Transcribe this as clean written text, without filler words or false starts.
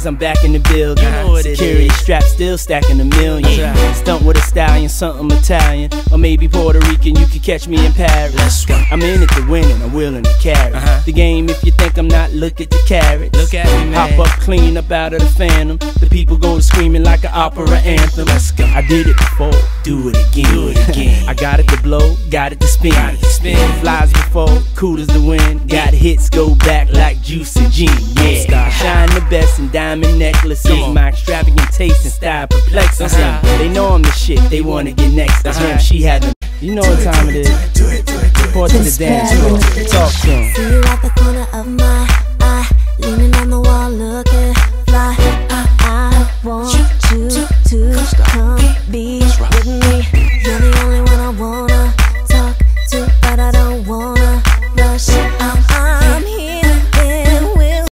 Mondays, I'm back in the building. Security strap still stacking a million. Stunt with a stallion, something Italian, or maybe Puerto Rican. You could catch me in Paris. I'm in it to win and I'm willing to carry the game. If you think I'm not, look at the carrots. Look at me, man. Hop up clean up out of the Phantom. The people go to screaming like an opera anthem. I did it before, do it again. I got it to blow, got it to spin. Flies before, cool as the wind. Got hits, go back like Juicy G. Yeah, shine the best in diamond necklaces. My extravagant taste and style perplexing. They know I'm the shit, they wanna get next. That's when she had them. You know what time it is. Report to the dance floor, talk to 'em. See you at the corner of my